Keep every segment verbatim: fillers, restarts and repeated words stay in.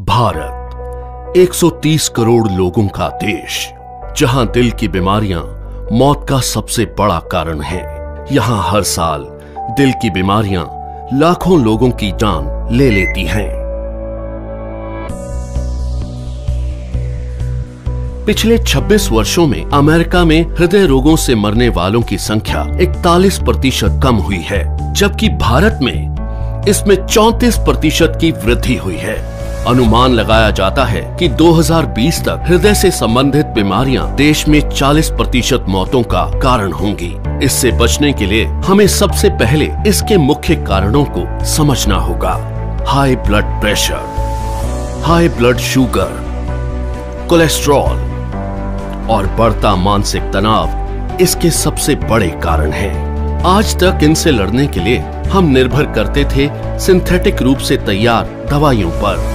भारत एक सौ तीस करोड़ लोगों का देश, जहां दिल की बीमारियां मौत का सबसे बड़ा कारण है। यहां हर साल दिल की बीमारियां लाखों लोगों की जान ले लेती हैं। पिछले छब्बीस वर्षों में अमेरिका में हृदय रोगों से मरने वालों की संख्या इकतालीस प्रतिशत कम हुई है, जबकि भारत में इसमें चौंतीस प्रतिशत की वृद्धि हुई है। अनुमान लगाया जाता है कि दो हज़ार बीस तक हृदय से संबंधित बीमारियां देश में चालीस प्रतिशत मौतों का कारण होंगी। इससे बचने के लिए हमें सबसे पहले इसके मुख्य कारणों को समझना होगा। High blood pressure, high blood sugar, cholesterol और बढ़ता मानसिक तनाव इसके सबसे बड़े कारण हैं। आज तक इनसे लड़ने के लिए हम निर्भर करते थे सिंथेटिक रूप से तैयार दवाइयों पर।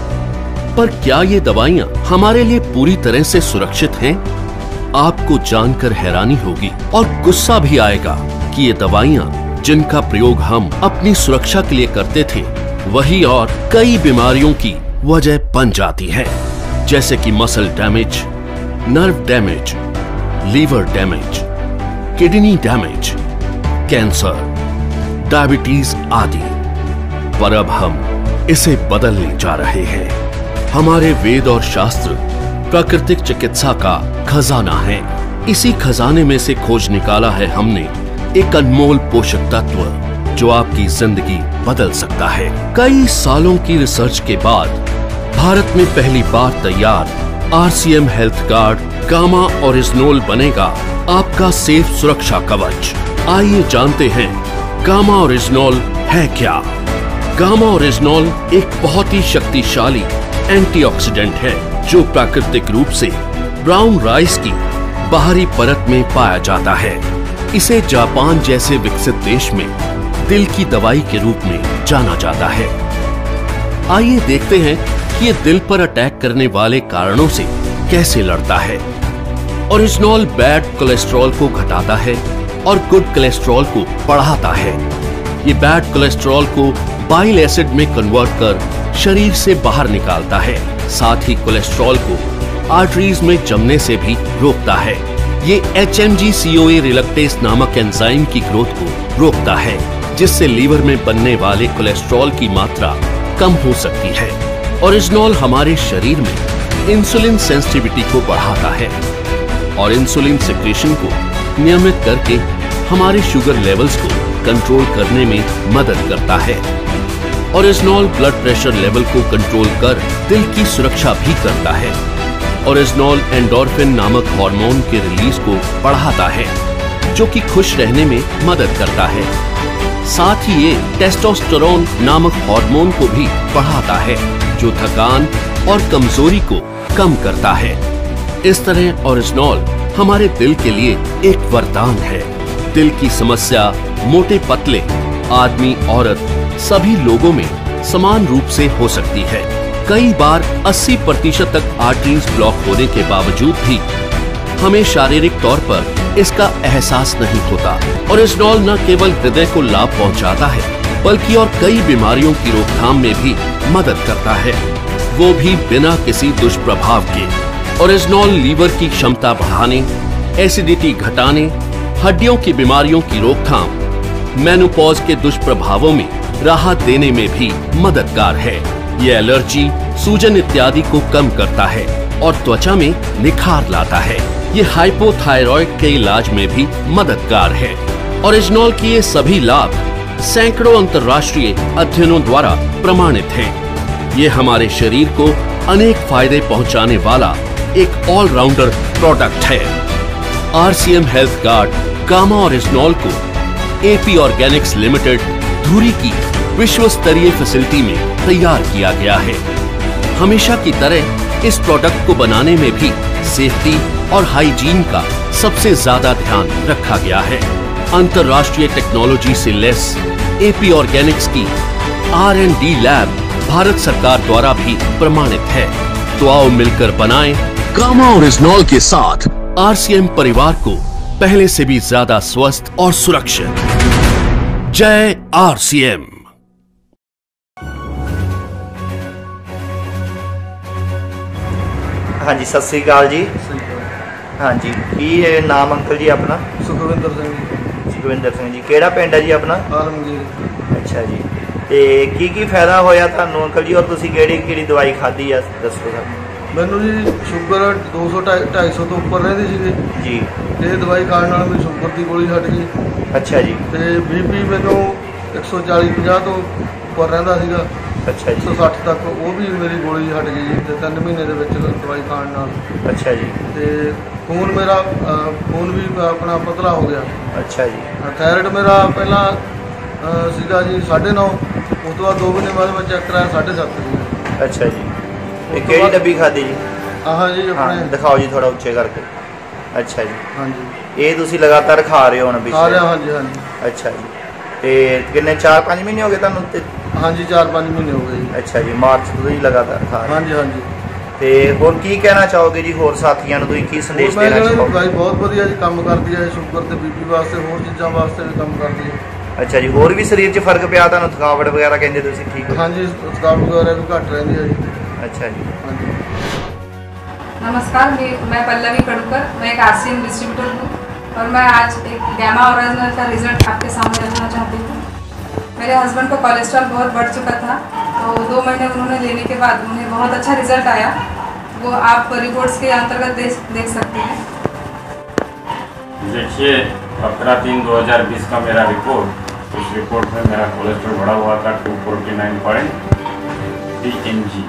पर क्या ये दवाइयां हमारे लिए पूरी तरह से सुरक्षित हैं? आपको जानकर हैरानी होगी और गुस्सा भी आएगा कि ये दवाइयां जिनका प्रयोग हम अपनी सुरक्षा के लिए करते थे, वही और कई बीमारियों की वजह बन जाती है, जैसे कि muscle damage, nerve damage, liver damage, kidney damage, cancer, diabetes आदि। पर अब हम इसे बदलने जा रहे हैं। हमारे वेद और शास्त्र प्राकृतिक चिकित्सा का खजाना है। इसी खजाने में से खोज निकाला है हमने एक अनमोल पोषक तत्व जो आपकी जिंदगी बदल सकता है। कई सालों की रिसर्च के बाद भारत में पहली बार तैयार RCM health guard gamma oryzanol बनेगा आपका सेफ सुरक्षा कवच। आइए जानते हैं गामा ओरिजिनोल है क्या। गामा ओरिजिनोल एक बहुत ही शक्तिशाली एंटीऑक्सीडेंट है जो प्राकृतिक रूप से ब्राउन राइस की बाहरी परत में पाया जाता है। इसे जापान जैसे विकसित देश में दिल की दवाई के रूप में जाना जाता है। आइए देखते हैं कि ये दिल पर अटैक करने वाले कारणों से कैसे लड़ता है। ओरिजिनोल बैड कोलेस्ट्रॉल को घटाता है और गुड कोलेस्ट्रॉल को बढ़ाता है। ये बैड कोलेस्ट्रॉल को बाइल एसिड में कन्वर्ट कर शरीर से बाहर निकालता है। साथ ही कोलेस्ट्रॉल को आर्टरीज में जमने से भी रोकता है। ये एच एम जी सी ओ ए रिलक्टेस नामक एंजाइम की ग्रोथ को रोकता है, जिससे लीवर में बनने वाले कोलेस्ट्रॉल की मात्रा कम हो सकती है। ओरिजिनोल हमारे शरीर में इंसुलिन सेंसिटिविटी को बढ़ाता है और इंसुलिन सिक्रेशन को नियमित करके हमारे शुगर लेवल्स को कंट्रोल करने में मदद करता है। ओरिजिनोल ब्लड प्रेशर लेवल को कंट्रोल कर दिल की सुरक्षा भी करता है। ओरिजिनोल एंडोर्फिन नामक हार्मोन के रिलीज को बढ़ाता है, जो कि खुश रहने में मदद करता है। साथ ही ये टेस्टोस्टेरोन नामक हार्मोन को भी बढ़ाता है, जो थकान और कमजोरी को कम करता है। इस तरह ओरिजिनोल हमारे दिल के लिए एक वरदान है। दिल की समस्या मोटे पतले आदमी औरत सभी लोगों में समान रूप से हो सकती है। कई बार अस्सी प्रतिशत तक आर्टरीज ब्लॉक होने के बावजूद भी हमें शारीरिक तौर पर इसका एहसास नहीं होता। ओरिजिनोल न केवल हृदय को लाभ पहुंचाता है, बल्कि और कई बीमारियों की रोकथाम में भी मदद करता है, वो भी बिना किसी दुष्प्रभाव के। ओरिजिनोल लीवर की क्षमता बढ़ाने, एसिडिटी घटाने, हड्डियों की बीमारियों की रोकथाम, मेनोपॉज के दुष्प्रभावों में राहत देने में भी मददगार है। ये एलर्जी, सूजन इत्यादि को कम करता है और त्वचा में निखार लाता है। ये हाइपोथायरॉइड के इलाज में भी मददगार है। ओरिजिनोल के ये सभी लाभ सैकड़ों अंतर्राष्ट्रीय अध्ययनों द्वारा प्रमाणित हैं। ये हमारे शरीर को अनेक फायदे पहुंचाने वाला एक ऑलराउंडर प्रोडक्ट है। RCM health guard gamma oryzanol को एपी ऑर्गेनिक्स लिमिटेड धुरी की विश्व स्तरीय फैसिलिटी में तैयार किया गया है। हमेशा की तरह इस प्रोडक्ट को बनाने में भी सेफ्टी और हाइजीन का सबसे ज्यादा ध्यान रखा गया है। अंतर्राष्ट्रीय टेक्नोलॉजी से लेस एपी ऑर्गेनिक्स की R and D lab Bharat सरकार द्वारा भी प्रमाणित है। तो आओ मिलकर बनाएं गामा ओरिजिनोल के साथ आरसीएम परिवार को पहले से भी ज्यादा स्वस्थ और सुरक्षित। जय आरसीएम। हाँ जी, सत श्री अकाल जी। हाँ जी, की नाम अंकल जी अपना? सुखविंदर सिंह जी। सुखविंदर सिंह जी, केड़ा पिंड है जी अपना? आलमगीर। अच्छा जी, ते की की फायदा होया थानू अंकल जी, और तुसी केड़ी केड़ी दवाई खाधी है दसो सर? मैनू जी शुगर दो सौ ढाई सौ तो उपर रहिंदी सी जी, ते दवाई खाण नाल मेरी शुगर की गोली हट गई। अच्छा जी। ते बीपी मैनू एक सौ चाली पचास तो उपर रहिंदा सीगा। अच्छा एक जी। सौ सठ तक वो भी मेरी गोली हट गई जी ते तीन महीने दे विच दवाई खाण नाल। अच्छा जी। ते खून मेरा खून भी अपना पतला हो गया। अच्छा जी। थायराइड मेरा पहला सीगा जी साढ़े नौ, उस तो बाद दो महीने बाद मैं चेक कराया साढ़े सत्त सीगा। अच्छा जी, ये केड़ी डब्बी खाधी जी? हाँ जी, हाँ अपने दिखाओ जी थोड़ा उच्चे करके। अच्छा जी, हाँ जी, ये तुसी लगातार खा रहे हो ना खा रहा? पिछले? हाँ जी, हाँ जी। अच्छा जी, ते किन्ने चार पाँच महीने हो गए तुहानू ते? हाँ जी, चार पाँच महीने हो गए जी। अच्छा जी, मार्च तो ही लगातार खा रहे? हाँ जी, हाँ जी। ते होर की कहना चाहोगे जी होर साथियों को, की संदेश मैं देना कहना चाहोगे? दवाई बहुत वधिया जी काम करती है, शुगर ते बीपी वास्ते, होर चीज़ों वास्ते भी काम करती है। अच्छा जी, होर भी शरीर च फर्क पिया तुहानू, थकावट वगैरह कहंदे तुसी ठीक हो? हाँ जी, थकावट वगैरह भी घट रही है जी। अच्छा जी। हाँ जी। नमस्कार, मैं पल्लवी कड़ूकर, मैं एक आरसीएम डिस्ट्रीब्यूटर हूँ और मैं आज एक गैमा ओरिजिनल का रिजल्ट आपके सामने रखना चाहती हूँ। मेरे हस्बैंड को कोलेस्ट्रॉल बहुत बढ़ चुका था, तो दो महीने उन्होंने लेने के बाद उन्हें बहुत अच्छा रिजल्ट आया। वो आप रिपोर्ट्स के अंतर्गत देख देख सकते हैं। देखिए, पंद्रह तीन दो हज़ार बीस का मेरा रिपोर्ट, उस रिपोर्ट में मेरा कोलेस्ट्रॉल बढ़ा हुआ था two forty nine point three M G,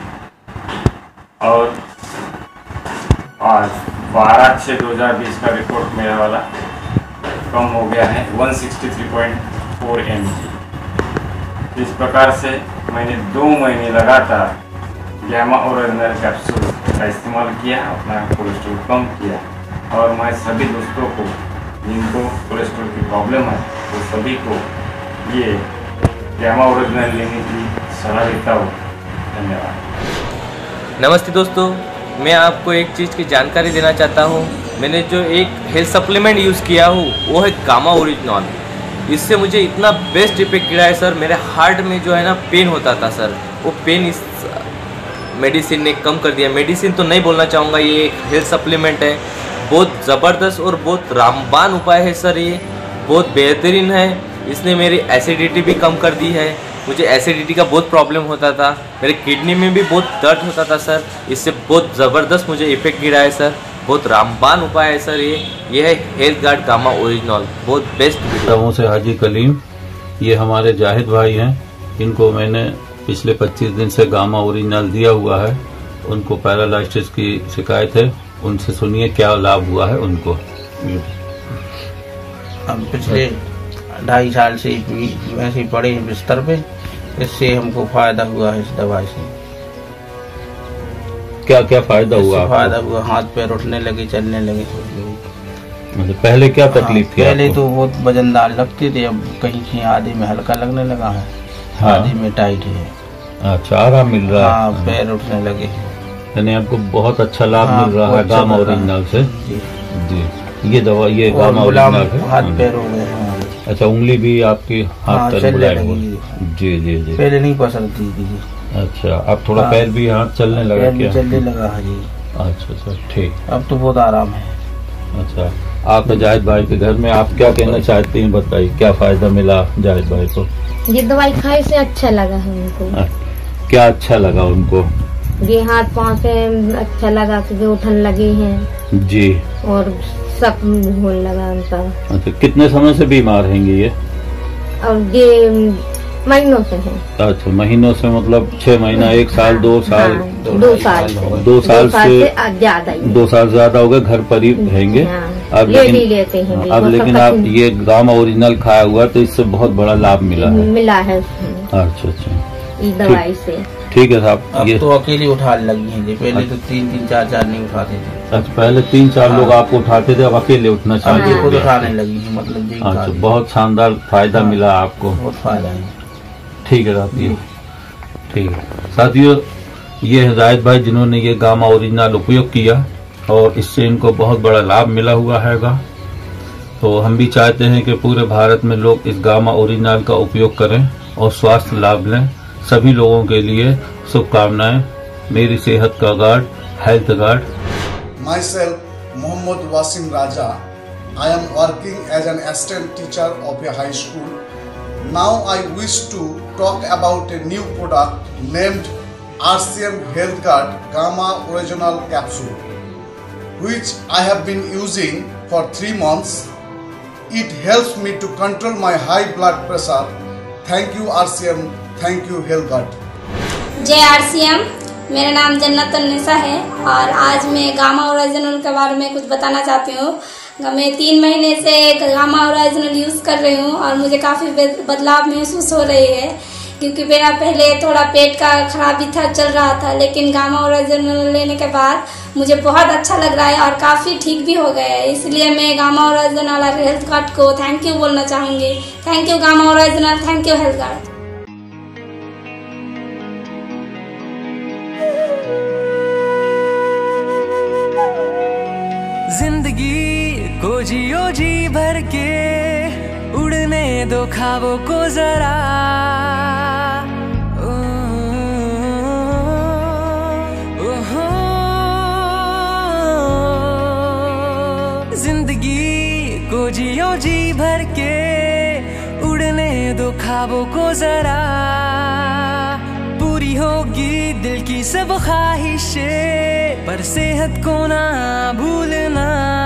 और आज बारह छः दो हज़ार बीस का रिपोर्ट मेरा वाला कम हो गया है एक सौ तिरसठ पॉइंट चार एम जी। इस प्रकार से मैंने दो महीने लगातार गैमा ओरिजिनल कैप्सूल का इस्तेमाल किया, अपना कोलेस्ट्रॉल कम किया, और मैं सभी दोस्तों को जिनको कोलेस्ट्रॉल की प्रॉब्लम है वो सभी को ये गैमा ओरिजिनल लेने की सलाह देता हूँ। धन्यवाद। नमस्ते दोस्तों, मैं आपको एक चीज़ की जानकारी देना चाहता हूँ। मैंने जो एक हेल्थ सप्लीमेंट यूज़ किया हूँ वो है गामा ओरिजिनल। इससे मुझे इतना बेस्ट इफेक्ट गिरा है सर। मेरे हार्ट में जो है ना पेन होता था सर, वो पेन इस मेडिसिन ने कम कर दिया। मेडिसिन तो नहीं बोलना चाहूँगा, ये एक हेल्थ सप्लीमेंट है, बहुत ज़बरदस्त और बहुत रामबान उपाय है सर। ये बहुत बेहतरीन है। इसने मेरी एसिडिटी भी कम कर दी है। मुझे एसिडिटी का बहुत प्रॉब्लम होता था, मेरे किडनी में भी बहुत दर्द होता था सर। इससे बहुत ज़बरदस्त मुझे इफेक्ट गिरा है सर। बहुत रामबान उपाय है सर ये ये है हेल्थ गार्ड गामा ओरिजिनल, बहुत बेस्ट वीडियो से हाजी कलीम, ये हमारे जाहिद भाई हैं। इनको मैंने पिछले पच्चीस दिन से गामा ओरिजिनल दिया हुआ है। उनको पैरालाइसिस की शिकायत है, उनसे सुनिए क्या लाभ हुआ है उनको। हम पिछले ढाई साल से वैसे ही पड़े हैं बिस्तर पे, इससे हमको फायदा हुआ है इस दवाई से। क्या क्या फायदा हुआ? फायदा हुआ, हाथ पैर उठने लगे, चलने लगे। मतलब पहले क्या तकलीफ थी? पहले तो बहुत वजनदार लगते थे, अब कहीं कहीं आधे में हल्का लगने लगा है। हाँ। आधे में टाइट है। अच्छा, आराम मिल रहा है। हाँ, पैर उठने लगे। यानी आपको बहुत अच्छा लाभ हाँ, मिल रहा है गामा ओरिजिनल से। जी जी, ये दवा ये गामा ओरिजिनल है। हाथ पैर हो गए। अच्छा, उंगली भी आपकी हाथ पैर बुलाए हुए? जी जी जी। पहले नहीं पसंद थी। अच्छा, अब थोड़ा हाँ, पैर भी हाथ चलने लगा क्या? चलने लगा है जी। अच्छा अच्छा, ठीक। अब तो बहुत आराम है। अच्छा, आप जाहिद भाई के घर में आप क्या कहना चाहती हैं, बताइए क्या फायदा मिला जाहिद भाई को? ये दवाई खाने से अच्छा लगा है उनको। क्या अच्छा लगा उनको? ये हाथ पाँव से अच्छा लगा कि जो उठन लगे हैं जी, और सब होने लगा उनका। अच्छा, कितने समय से बीमार हैं ये? और ये महीनों से है। अच्छा, महीनों से मतलब छह महीना, एक साल, दो साल? हाँ, दो साल से दो साल से ज्यादा, दो साल ज्यादा हो गए, घर पर ही रहेंगे। अब ले लेकिन लेते हैं अब लेकिन आप ये गामा ओरिजिनल खाया हुआ तो इससे बहुत बड़ा लाभ मिला है। मिला है। अच्छा अच्छा, इस दवाई से ठीक है साहब। अब ये तो अकेले उठाने लगी हैं, पहले तो तीन तीन चार चार नहीं उठाते थे। अच्छा, पहले तीन चार लोग आपको उठाते थे, अब अकेले उठना चाहिए, खुद उठाने लगी है। मतलब अच्छा, बहुत शानदार फायदा मिला आपको। बहुत फायदा है। ठीक है साथियों, ठीक है साथियों, ये हिदायत भाई जिन्होंने ये गामा ओरिजिनल उपयोग किया और इससे इनको बहुत बड़ा लाभ मिला हुआ हैगा। तो हम भी चाहते हैं कि पूरे भारत में लोग इस गामा ओरिजिनल का उपयोग करें और स्वास्थ्य लाभ लें। सभी लोगों के लिए शुभकामनाएं। मेरी सेहत का guard, health guard. Myself Mohammad Wasim Raja. I am working as an assistant teacher of a high school. Now I wish to talk about a new product named R C M Health Guard Gamma Original Capsule, which I have been using for three months. It helps me to control my high blood pressure. Thank you R C M, thank you Health Guard. जय R C M, मेरा नाम जन्नत निसा है और आज मैं gamma original के बारे में कुछ बताना चाहती हूँ। मैं तीन महीने से गामा ओरिजिनल यूज़ कर रही हूँ और मुझे काफ़ी बदलाव महसूस हो रही है, क्योंकि मेरा पहले थोड़ा पेट का खराबी था चल रहा था, लेकिन गामा ओरिजिनल लेने के बाद मुझे बहुत अच्छा लग रहा है और काफ़ी ठीक भी हो गया है। इसलिए मैं गामा ओरिजिनल और हेल्थ गार्ड को थैंक यू बोलना चाहूँगी। Thank you gamma original, thank you health guard. जिंदगी को जियो जी भर के, उड़ने दो ख्वाबों को जरा। ओ, ओ, ओ, जिंदगी को जियो जी भर के, उड़ने दो ख्वाबों को जरा। पूरी होगी दिल की सब ख्वाहिशें, पर सेहत को ना भूलना।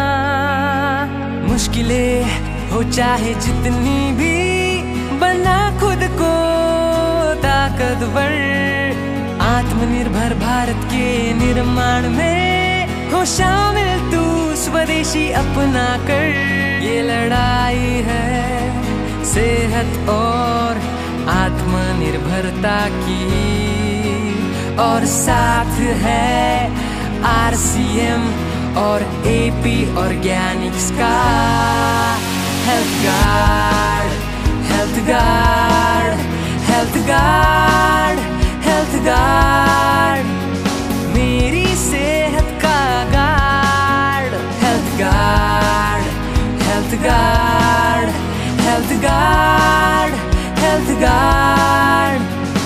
मुश्किलें हो चाहे जितनी भी, बना खुद को ताकतवर। आत्मनिर्भर भारत के निर्माण में हो शामिल तू, स्वदेशी अपना कर। ये लड़ाई है सेहत और आत्मनिर्भरता की, और साथ है आर सी एम और ए पी ऑर्गेनिक्स का health guard, health guard, health guard, health guard, मेरी सेहत का guard. Health guard, health guard, health guard, health guard.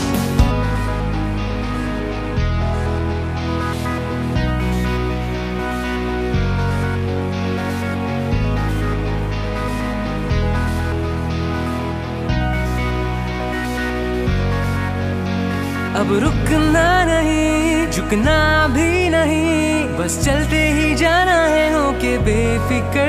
अब रुकना नहीं, झुकना भी नहीं, बस चलते ही जाना है होके बेफिक्र।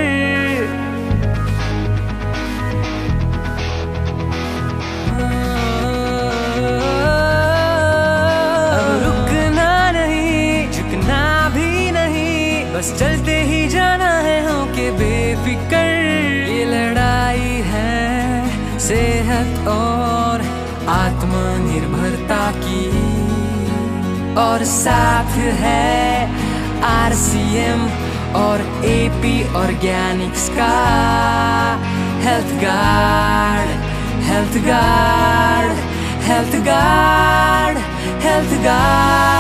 अब रुकना नहीं, झुकना भी नहीं, बस चलते ही जाना है होके बेफिक्र। ये लड़ाई है सेहत और आत्मनिर्भरता की, और साथ है आर सी एम और ए पी ऑर्गेनिक्स का health guard, health guard, health guard, health guard.